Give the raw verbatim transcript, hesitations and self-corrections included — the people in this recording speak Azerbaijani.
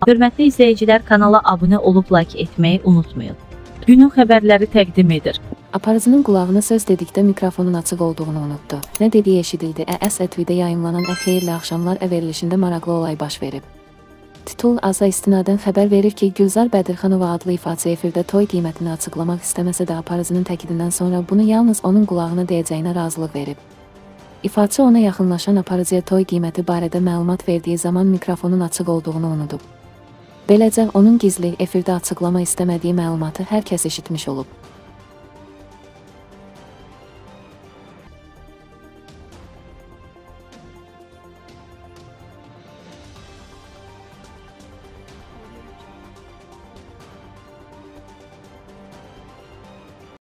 Hörmətli izləyicilər, kanala abunə olub like etməyi unutmayın. Günün xəbərləri təqdim edir. Aparıcının qulağına söz dedikdə mikrofonun açıq olduğunu unutdu. Nə dediyi eşidildi. Əs T V-də yayımlanan Xeyirli Axşamlar verilişində maraqlı olay baş verib. Titul Aza istinadən xəbər verir ki, Gülzar Bədirxanova adlı ifaçı efirdə toy qiymətini açıqlamaq istəməsə də aparıcının təkidindən sonra bunu yalnız onun qulağına deyəcəyinə razılıq verib. İfaçı ona yaxınlaşan aparıcıya toy qiyməti barədə məlumat verdiyi zaman mikrofonun açıq olduğunu unudub. Beləcə, onun gizli efirdə açıqlama istəmədiyi məlumatı hər kəs eşitmiş olub.